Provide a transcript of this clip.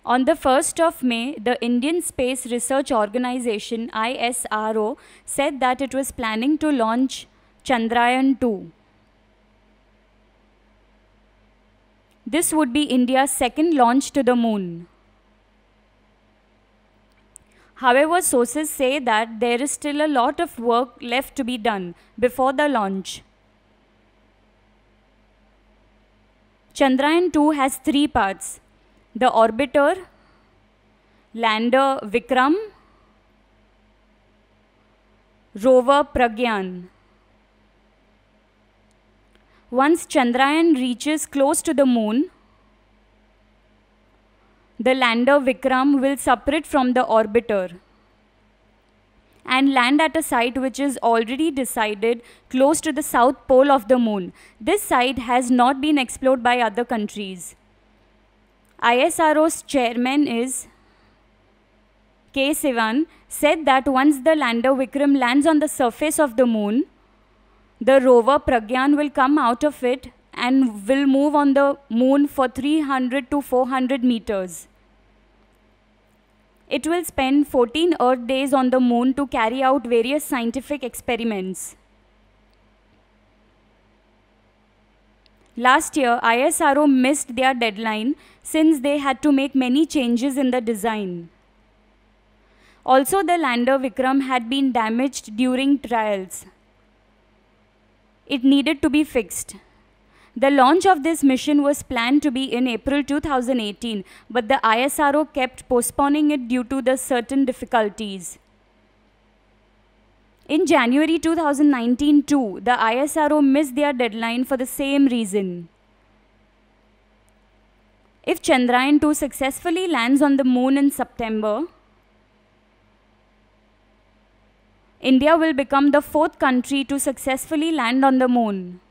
On the 1st of May, the Indian Space Research Organization ISRO said that it was planning to launch Chandrayaan-2. This would be India's second launch to the moon. However, sources say that there is still a lot of work left to be done before the launch. Chandrayaan-2 has 3 parts: the orbiter, lander Vikram, rover Pragyan. Once Chandrayaan reaches close to the moon, the lander Vikram will separate from the orbiter and land at a site which is already decided close to the south pole of the moon. This site has not been explored by other countries. ISRO's chairman is K. Sivan said that once the lander Vikram lands on the surface of the moon, the rover Pragyan will come out of it and will move on the moon for 300 to 400 meters. It will spend 14 Earth days on the moon to carry out various scientific experiments. Last year, ISRO missed their deadline since they had to make many changes in the design. Also, the lander Vikram had been damaged during trials. It needed to be fixed. The launch of this mission was planned to be in April 2018, but the ISRO kept postponing it due to the certain difficulties. In January 2019 too, the ISRO missed their deadline for the same reason. If Chandrayaan-2 successfully lands on the moon in September, India will become the 4th country to successfully land on the moon.